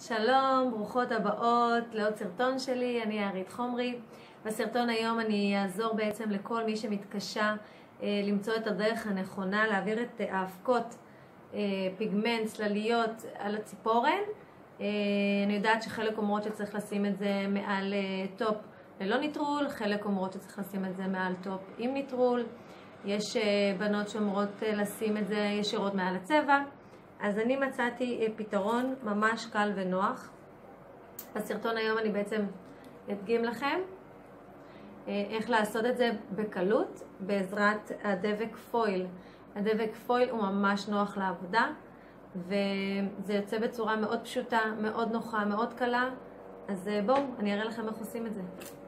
שלום, ברוכות הבאות לעוד סרטון שלי, אני ארית חומרי. בסרטון היום אני אעזור בעצם לכל מי שמתקשה למצוא את הדרך הנכונה להעביר את האבקות, פיגמנט, צלליות על הציפורן. אני יודעת שחלק אומרות שצריך לשים את זה מעל טופ ללא ניטרול, חלק אומרות שצריך לשים את זה מעל טופ עם ניטרול. יש בנות שאומרות לשים את זה ישירות מעל הצבע. אז אני מצאתי פתרון ממש קל ונוח. בסרטון היום אני בעצם אדגים לכם איך לעשות את זה בקלות בעזרת הדבק פויל. הדבק פויל הוא ממש נוח לעבודה, וזה יוצא בצורה מאוד פשוטה, מאוד נוחה, מאוד קלה. אז בואו, אני אראה לכם איך עושים את זה.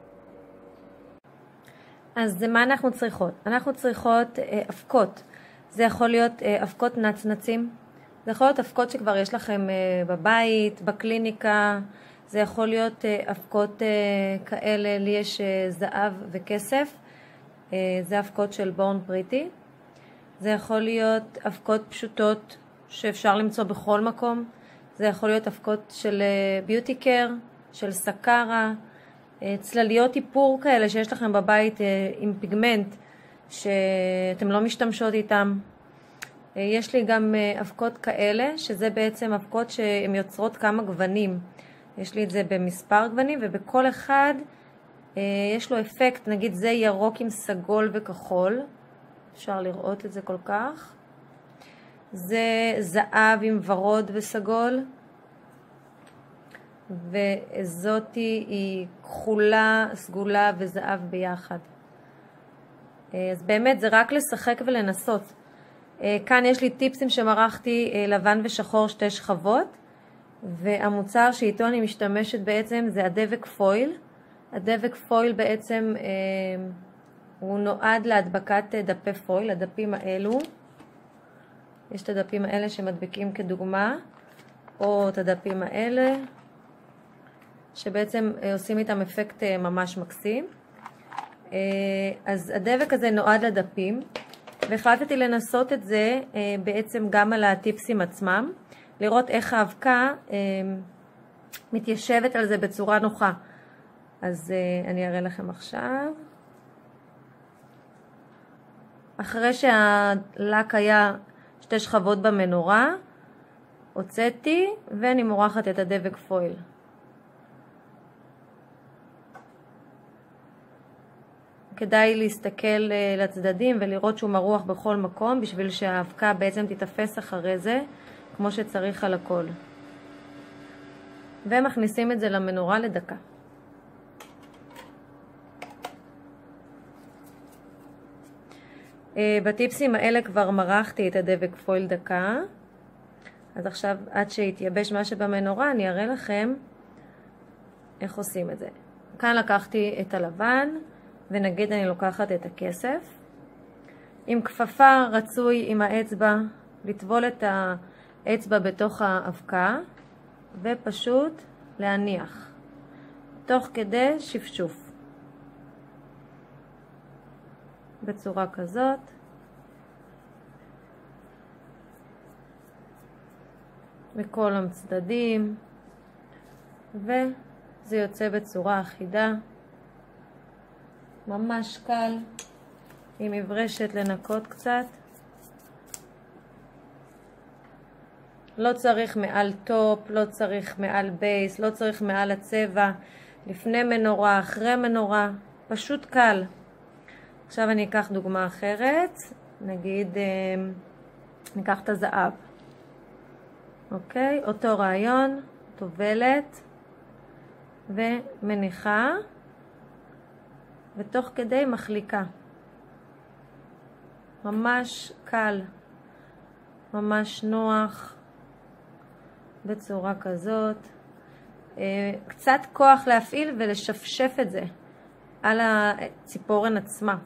אז מה אנחנו צריכות? אנחנו צריכות אבקות. זה יכול להיות אבקות נצנצים. זה יכול להיות אבקות שכבר יש לכם בבית, בקליניקה. זה יכול להיות אבקות כאלה, לי יש זהב וכסף. זה אבקות של בורן פריטי. זה יכול להיות אבקות פשוטות שאפשר למצוא בכל מקום. זה יכול להיות אבקות של ביוטי קר, של סקרה, צלליות איפור כאלה שיש לכם בבית עם פיגמנט שאתם לא משתמשות איתם. יש לי גם אבקות כאלה, שזה בעצם אבקות שהן יוצרות כמה גוונים. יש לי את זה במספר גוונים, ובכל אחד יש לו אפקט, נגיד זה ירוק עם סגול וכחול. אפשר לראות את זה כל כך. זה זהב עם ורוד וסגול. וזאתי היא כחולה, סגולה וזהב ביחד. אז באמת זה רק לשחק ולנסות. כאן יש לי טיפסים שמרחתי לבן ושחור 2 שכבות, והמוצר שאיתו אני משתמשת בעצם זה הדבק פויל. הדבק פויל בעצם הוא נועד להדבקת דפי פויל, הדפים האלו. יש את הדפים האלה שמדבקים כדוגמה, או את הדפים האלה שבעצם עושים איתם אפקט ממש מקסים. אז הדבק הזה נועד לדפים, והחלטתי לנסות את זה בעצם גם על הטיפסים עצמם, לראות איך האבקה מתיישבת על זה בצורה נוחה. אז אני אראה לכם עכשיו. אחרי שהלק היה 2 שכבות במנורה, הוצאתי ואני מורחת את הדבק פויל. כדאי להסתכל לצדדים ולראות שהוא מרוח בכל מקום, בשביל שהאבקה בעצם תתפס אחרי זה כמו שצריך על הכל. ומכניסים את זה למנורה לדקה. בטיפסים האלה כבר מרחתי את הדבק פויל דקה. אז עכשיו עד שיתייבש מה שבמנורה אני אראה לכם איך עושים את זה. כאן לקחתי את הלבן, ונגיד אני לוקחת את הכסף. עם כפפה רצוי עם האצבע לטבול את האצבע בתוך האבקה, ופשוט להניח תוך כדי שפשוף בצורה כזאת. בכל הצדדים, וזה יוצא בצורה אחידה, ממש קל. עם מברשת לנקות קצת. לא צריך מעל טופ, לא צריך מעל בייס, לא צריך מעל הצבע, לפני מנורה, אחרי מנורה, פשוט קל. עכשיו אני אקח דוגמה אחרת, נגיד ניקח את הזהב. אוקיי, אותו רעיון, טובלת ומניחה, ותוך כדי מחליקה. ממש קל, ממש נוח, בצורה כזאת. קצת כוח להפעיל ולשפשף את זה על הציפורן עצמה.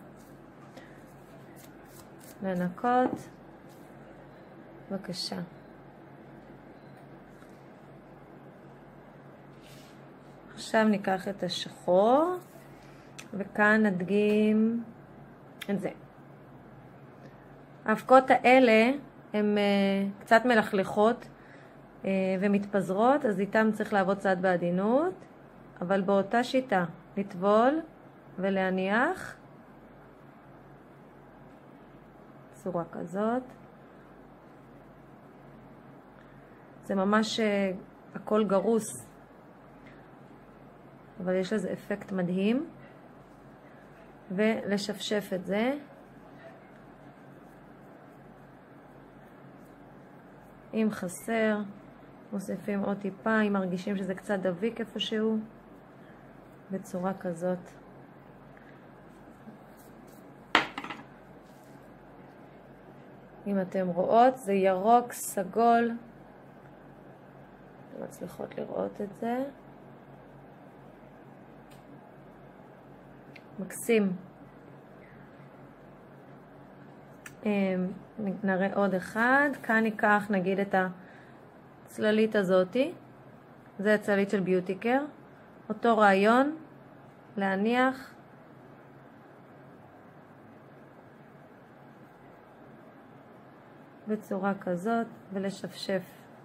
לנקות. בבקשה. עכשיו ניקח את השחור, וכאן נדגים את זה. האבקות האלה הן קצת מלכלכות, ומתפזרות, אז איתם צריך לעבוד קצת בעדינות, אבל באותה שיטה, לטבול ולהניח, צורה כזאת. זה ממש הכל גרוס, אבל יש לזה אפקט מדהים. ולשפשף את זה. אם חסר, מוסיפים עוד טיפה, אם מרגישים שזה קצת דביק איפשהו, בצורה כזאת. אם אתם רואות, זה ירוק, סגול. אתם מצליחות לראות את זה. מקסים. נראה עוד אחד. כאן ניקח נגיד את הצללית הזאתי. זה הצללית של ביוטיקר. אותו רעיון, להניח. בצורה כזאת ולשפשף.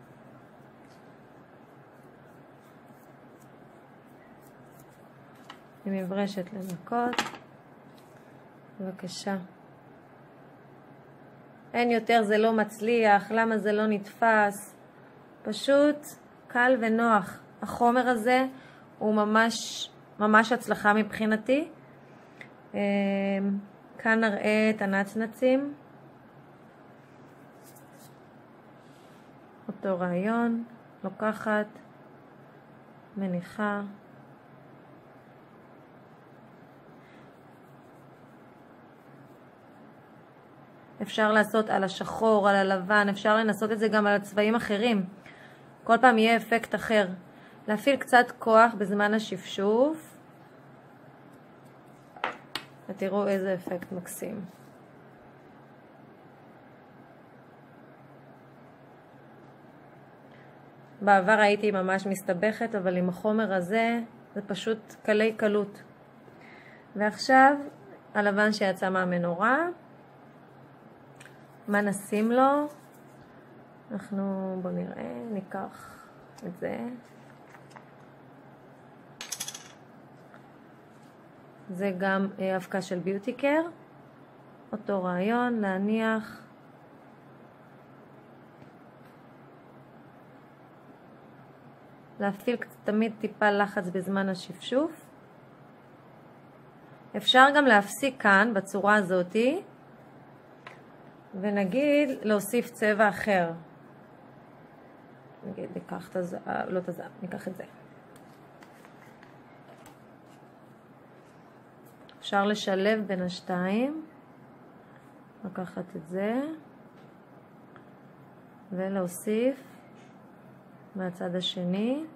עם מברשת לנקות. בבקשה. אין יותר, זה לא מצליח, למה זה לא נתפס? פשוט קל ונוח. החומר הזה הוא ממש הצלחה מבחינתי. כאן נראה את הנצנצים. אותו רעיון, לוקחת, מניחה. אפשר לעשות על השחור, על הלבן, אפשר לנסות את זה גם על הצבעים אחרים. כל פעם יהיה אפקט אחר. להפעיל קצת כוח בזמן השפשוף. ותראו איזה אפקט מקסים. בעבר הייתי ממש מסתבכת, אבל עם החומר הזה זה פשוט קלי קלות. ועכשיו הלבן שיצא מהמנורה. מה נשים לו? בוא נראה, ניקח את זה. זה גם אבקה של ביוטיקר. אותו רעיון, להניח. להפעיל תמיד טיפה לחץ בזמן השפשוף. אפשר גם להפסיק כאן בצורה הזאתי. ונגיד להוסיף צבע אחר. נגיד ניקח את הזהב, לא את הזהב, ניקח את זה. אפשר לשלב בין השתיים. לקחת את זה. ולהוסיף מהצד השני.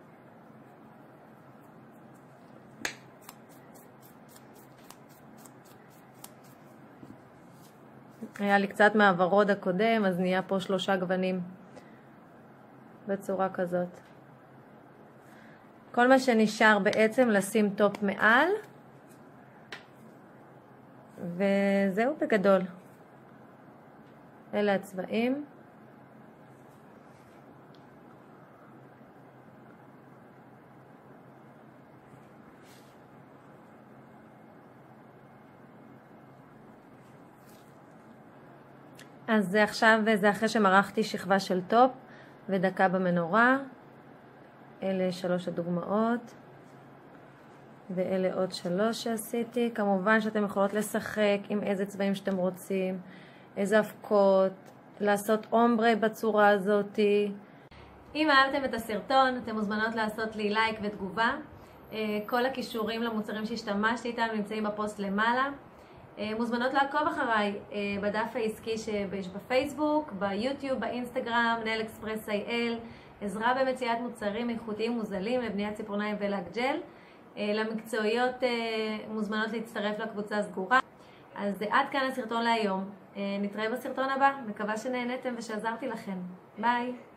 היה לי קצת מהוורוד הקודם, אז נהיה פה 3 גוונים בצורה כזאת. כל מה שנשאר בעצם לשים טופ מעל, וזהו בגדול. אלה הצבעים. אז זה עכשיו, זה אחרי שמרחתי שכבה של טופ ודקה במנורה. אלה 3 הדוגמאות. ואלה עוד 3 שעשיתי. כמובן שאתם יכולות לשחק עם איזה צבעים שאתם רוצים, איזה אבקות, לעשות אומברה בצורה הזאת. אם אהבתם את הסרטון, אתם מוזמנות לעשות לי לייק ותגובה. כל הכישורים למוצרים שהשתמשתי איתם נמצאים בפוסט למעלה. מוזמנות לעקוב אחריי בדף העסקי שיש בפייסבוק, ביוטיוב, באינסטגרם, נייל אקספרס IL, עזרה במציאת מוצרים איכותיים מוזלים לבניית ציפורניים ולק ג'ל. למקצועיות מוזמנות להצטרף לקבוצה הסגורה. אז עד כאן הסרטון להיום. נתראה בסרטון הבא, מקווה שנהנתם ושעזרתי לכם. ביי.